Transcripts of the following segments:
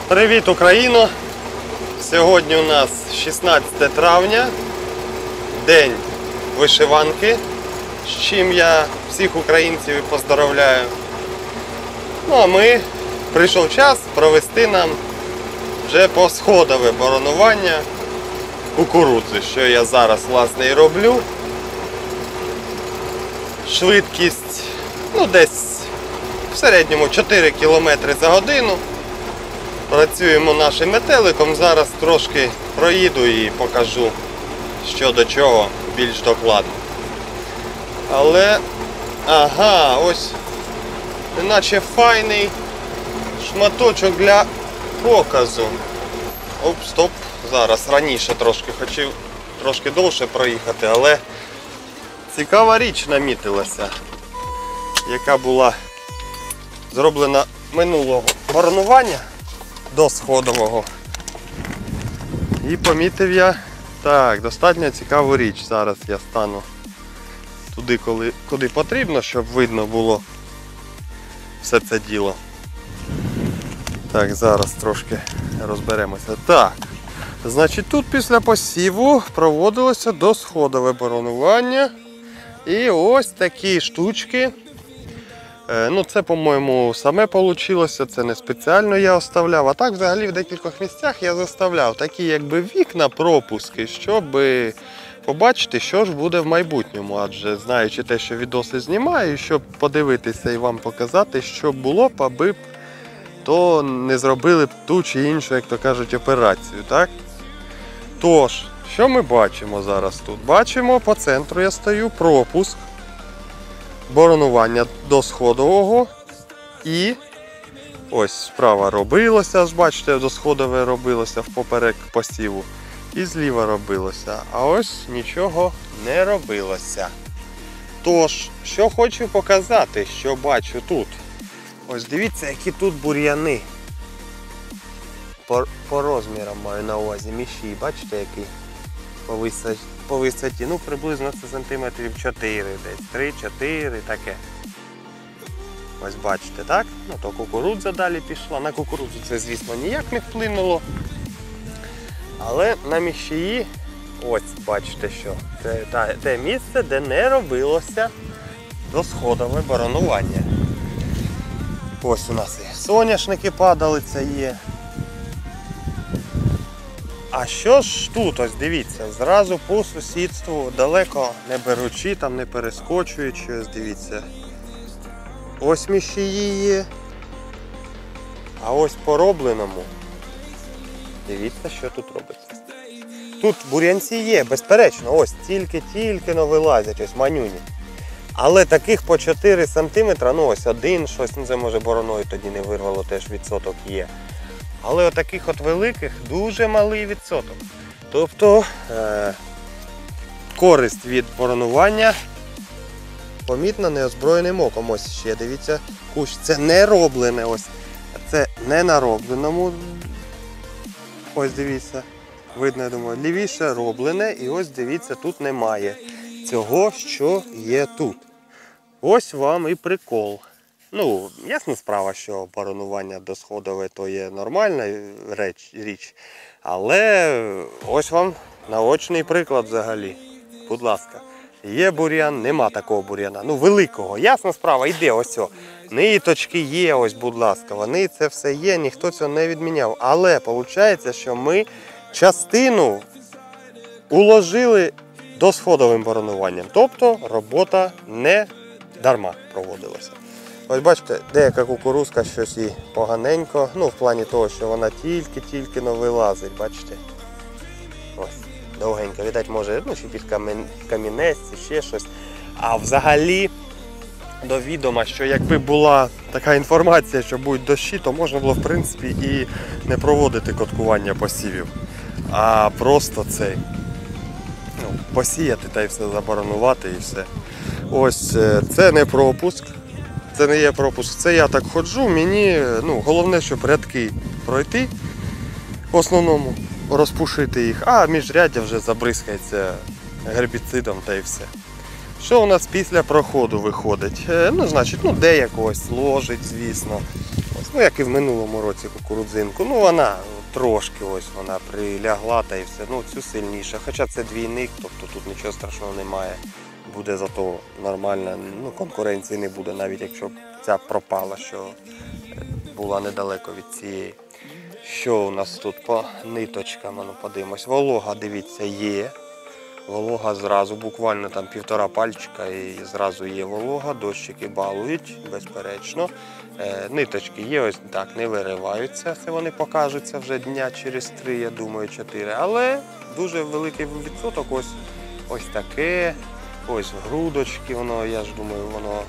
Привіт, Україно! Сьогодні у нас 16 травня, день вишиванки, з чим я всіх українців і поздоровляю. Ну а прийшов час провести нам вже посходове боронування кукурудзи, що я зараз, власне, і роблю. Швидкість, десь в середньому 4 км за годину. Працюємо нашим метеликом, зараз трошки проїду і покажу, що до чого, більш докладно. Але, ось, наче файний шматочок для показу. Оп, стоп, зараз, раніше трошки, хотів трошки довше проїхати, але цікава річ намітилася, яка була зроблена минулого боронування до сходового. І помітив я, достатньо цікаву річ. Зараз я стану туди, куди потрібно, щоб видно було все це діло. Так, зараз трошки розберемося. Так, значить, тут після посіву проводилося досходове боронування. І ось такі штучки. Це, по-моєму, саме вийшло, це не спеціально я оставляв. А так, взагалі, в декількох місцях я заставляв такі, якби, вікна, пропуски, щоб побачити, що ж буде в майбутньому. Адже, знаючи те, що відоси знімаю, щоб подивитися і вам показати, що було б, аби то не зробили б ту чи іншу, як то кажуть, операцію, так? Тож, що ми бачимо зараз тут? Бачимо, по центру я стою, пропуск. Боронування досходового і ось справа робилося, бачите, досходове робилося впоперек посіву. І зліва робилося, а ось нічого не робилося. Тож, що хочу показати, що бачу тут. Ось дивіться, які тут бур'яни. По розмірам маю на увазі, міші, бачите, який по висоті, приблизно це сантиметрів 4 десь, 3-4, таке. Ось бачите, так? То кукурудза далі пішла. На кукурудзу це, звісно, ніяк не вплинуло. Але на мішії, ось бачите, що це те місце, де не робилося досходове боронування. Ось у нас і соняшники падали, це є. А що ж тут, ось дивіться, зразу по сусідству, далеко не беручи, там не перескочуючи, ось дивіться. Ось мішії є. А ось по робленому, дивіться, що тут робиться. Тут бур'янці є, безперечно, ось тільки вилазять, ось манюні. Але таких по 4 см, ось один, щось, це може бороною тоді не вирвало, теж відсоток є. Але отаких от великих дуже малий відсоток. Тобто користь від боронування помітна неозброєним оком. Ось ще, дивіться, кущ. Це не роблене, ось. Це не на робленому. Ось дивіться. Видно, я думаю, лівіше роблене. І ось дивіться, тут немає цього, що є тут. Ось вам і прикол. Ясна справа, що боронування досходове то є нормальна річ, але ось вам наочний приклад взагалі. Будь ласка, є бур'ян, нема такого бур'яна, великого, ясна справа, йде ось о. Ниточки є, ось, будь ласка, вони це все є, ніхто цього не відміняв. Але виходить, що ми частину уложили досходовим боронуванням, тобто робота не дарма проводилася. Ось бачите, деяка кукурузка щось і поганенько, в плані того, що вона тільки вилазить, бачите. Ось, довгенько, видать, може, чи під камінець, ще щось. А взагалі, до відома, що якби була така інформація, що будуть дощі, то можна було, в принципі, і не проводити коткування посівів. А просто посіяти та й все, заборонувати і все. Ось, це не пропуск. Це не є пропуск, це я так ходжу, мені головне, щоб рядки пройти, в основному розпушити їх, а міжряддя вже забризкається гербіцидом та і все. Що у нас після проходу виходить? Значить, де якогось ложить, звісно. Ну, як і в минулому році кукурудзинку. Ну, вона трошки ось вона прилягла та і все. Ну, цю сильніше. Хоча це двійник, тобто тут нічого страшного немає. Буде зато нормально, ну, конкуренції не буде, навіть якщо ця пропала, що була недалеко від цієї. Що у нас тут по ниточкам? Ну, подивимось. Волога, дивіться, є. Волога зразу, буквально там 1,5 пальчика і зразу є волога, дощики балують, безперечно. Ниточки є, ось так, не вириваються, це вони покажуться вже дня через 3, я думаю, 4. Але дуже великий відсоток, ось таке, ось грудочки, воно, я ж думаю, воно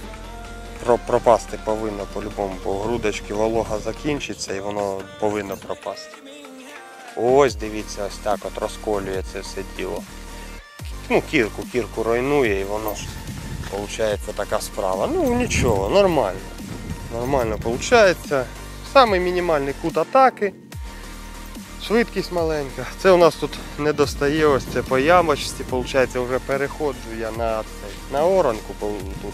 пропасти повинно по-любому, бо грудочки волога закінчиться і воно повинно пропасти. Ось, дивіться, ось так от розколює це все діло. Ну, кірку руйнує і воно ж, виходить, така справа. Ну, нічого, нормально. Нормально виходить. Самий мінімальний кут атаки. Швидкість маленька. Це у нас тут не достає, ось це по ямочці, виходить, вже переходжу я на оранку. Тут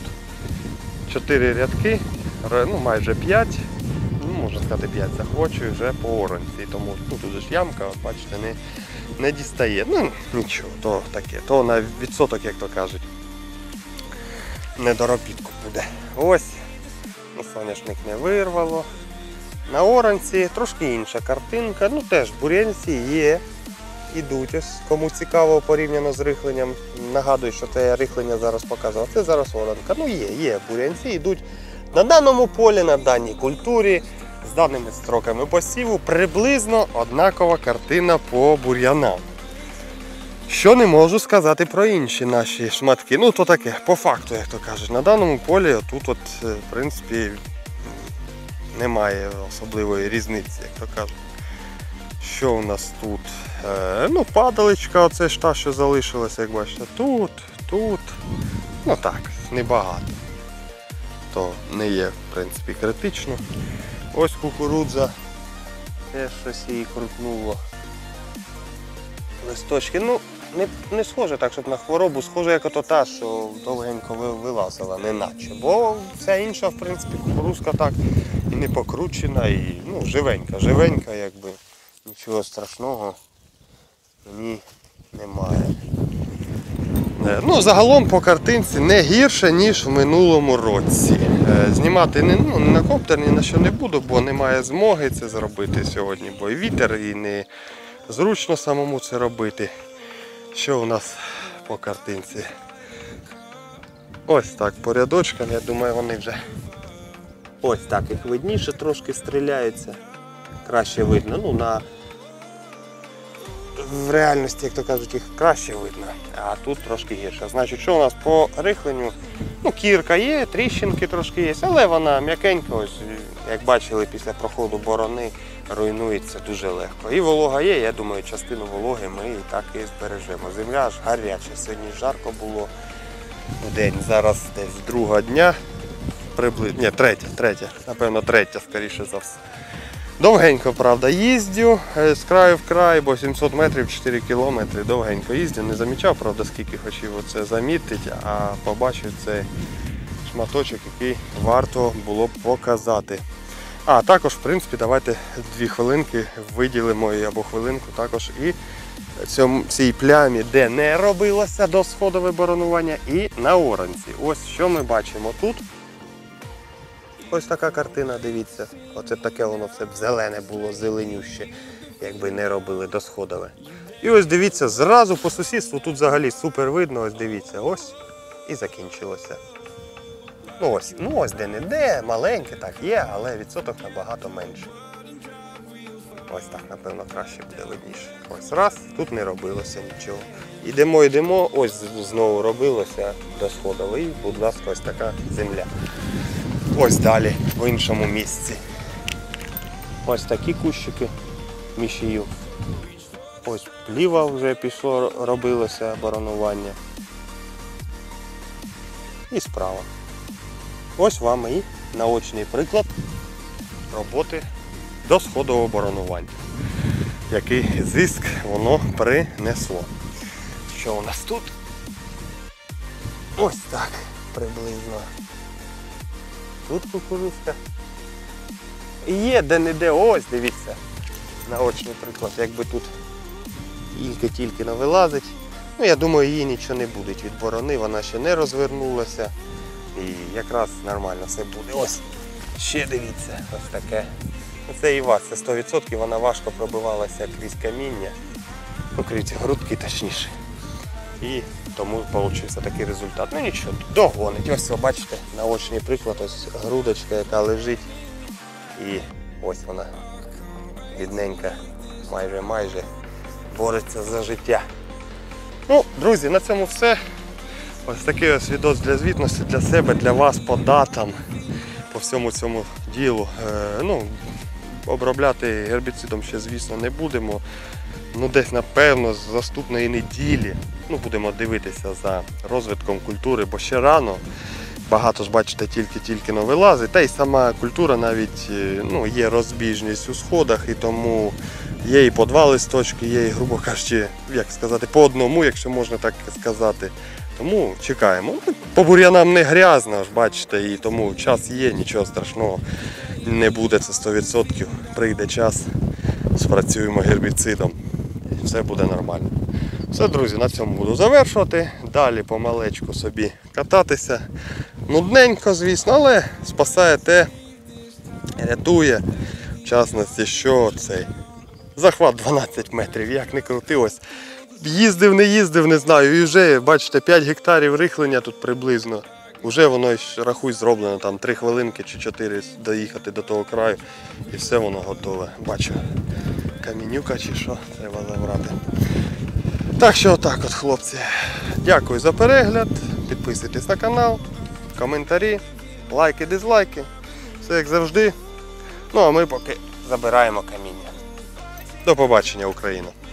4 рядки, ну майже 5, ну, можна сказати 5 захочу вже по оранці. Тому ну, тут ж ямка, от, бачите, не дістає. Ну нічого, то таке, то на відсоток, як то кажуть, недоробітку буде. Ось, ну, соняшник не вирвало. На оранці трошки інша картинка, ну теж бур'янці є, ідуть. Ось, кому цікаво порівняно з рихленням, нагадую, що це рихлення зараз показував, це зараз оранка. Ну є бур'янці, йдуть на даному полі, на даній культурі, з даними строками посіву, приблизно однакова картина по бур'янам. Що не можу сказати про інші наші шматки. Ну то таке, по факту, як то кажуть, на даному полі тут от, в принципі, немає особливої різниці, як то кажуть. Що у нас тут? Ну, падаличка, оце ж та, що залишилася, як бачите, тут. Ну так, небагато. То не є, в принципі, критично. Ось кукурудза. Теж щось її крутнуло. Листочки, ну, не схоже так, щоб на хворобу, схоже, як ото та, що довгенько вилазила, не наче. Бо вся інша, в принципі, кукурудзка так і не покручена, і ну, живенька, якби. Нічого страшного мені немає. Ну, загалом по картинці не гірше, ніж в минулому році. Знімати на коптер ні на що не буду, бо немає змоги це зробити сьогодні, бо і вітер, і не зручно самому це робити. Що у нас по картинці? Ось так, по рядочкам, я думаю, вони вже ось так, їх видніше трошки стріляються. Краще видно. Ну, в реальності, як то кажуть, їх краще видно, а тут трошки гірше. Значить, що у нас по рихленню? Ну, кірка є, тріщинки трошки є, але вона м'якенька, ось, як бачили, після проходу борони руйнується дуже легко. І волога є, я думаю, частину вологи ми і так і збережемо. Земля ж гаряча, сьогодні жарко було в день, зараз десь друга дня, приблизно, ні, третя, напевно, третя, скоріше за все. Довгенько, правда, їздю з краю в край, бо 700 метрів 4 кілометри, довгенько їздю. Не замічав, правда, скільки хотів оце замітити, а побачив цей шматочок, який варто було б показати. А також, в принципі, давайте 2 хвилинки виділимо або хвилинку також і цій плямі, де не робилося досходове боронування, і на оранці. Ось що ми бачимо тут. Ось така картина, дивіться. Оце таке воно все б зелене було, зеленюще, якби не робили досходове. І ось дивіться, зразу по сусідству, тут взагалі супер видно, ось дивіться, ось і закінчилося. Ну ось де-не-де, маленьке так є, але відсоток набагато менший. Ось так, напевно, краще буде видніше. Ось раз, тут не робилося нічого. Йдемо, ось знову робилося досходове і, будь ласка, ось така земля. Ось далі, в іншому місці. Ось такі кущики мішію. Ось зліва вже пішло, робилося боронування. І справа. Ось вам і наочний приклад роботи досходового боронування. Який зиск воно принесло. Що у нас тут? Ось так приблизно. Тут кукурудзка. є де-не-де, ось дивіться, наочний приклад, якби тут тільки вилазить. Ну, я думаю, їй нічого не буде від борони, вона ще не розвернулася. І якраз нормально все буде. Ось, ще дивіться, ось таке. Це і вас, це 100%, вона важко пробивалася крізь каміння. Ну, крізь грудки точніше. І тому вийшов такий результат. Ну нічого, догонить. Ось, ви бачите, наочний приклад, ось грудочка, яка лежить. І ось вона, бідненька, майже бореться за життя. Ну, друзі, на цьому все. Ось такий ось відос для звітності, для себе, для вас по датам, по всьому цьому ділу. Ну, обробляти гербіцидом ще, звісно, не будемо. Ну, десь, напевно, з наступної неділі будемо дивитися за розвитком культури, бо ще рано. Багато ж, бачите, тільки вилазить. Та й сама культура навіть є розбіжність у сходах, і тому є і по 2 листочки, є і, грубо кажучи, як сказати, по одному, якщо можна так сказати. Тому чекаємо. По бур'янам не грязно, ж бачите, і тому час є, нічого страшного не буде, це 100%. Прийде час, спрацюємо гербіцидом і все буде нормально. Все, друзі, на цьому буду завершувати. Далі помалечку собі кататися. Нудненько, звісно, але спасає те, рятує. В частності, що цей захват 12 метрів, як не крути, ось. Їздив, не знаю, і вже, бачите, 5 гектарів рихлення тут приблизно. Уже воно, рахуй, зроблено, там 3 хвилинки чи 4 доїхати до того краю, і все воно готове. Бачу, камінюка чи що, треба забрати. Так що отак от, хлопці. Дякую за перегляд, підписуйтесь на канал, коментарі, лайки, дизлайки, все як завжди. Ну а ми поки забираємо каміння. До побачення, Україна!